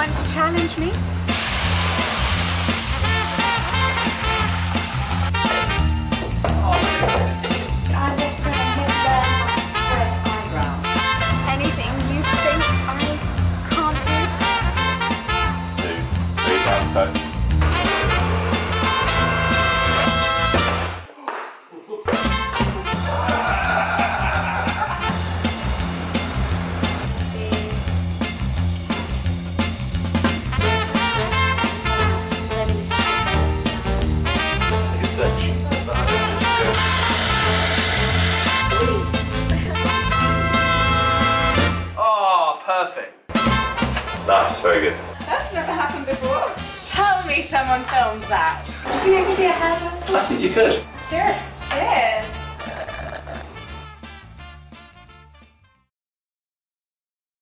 Want to challenge me? I'm just going to hit them straight eyebrows. Anything you think I can't do? 2, 3 times both. Oh, perfect. Nice, very good. That's never happened before. Tell me someone filmed that. Do you think I could be a hairdresser? I think you could. Cheers. Cheers.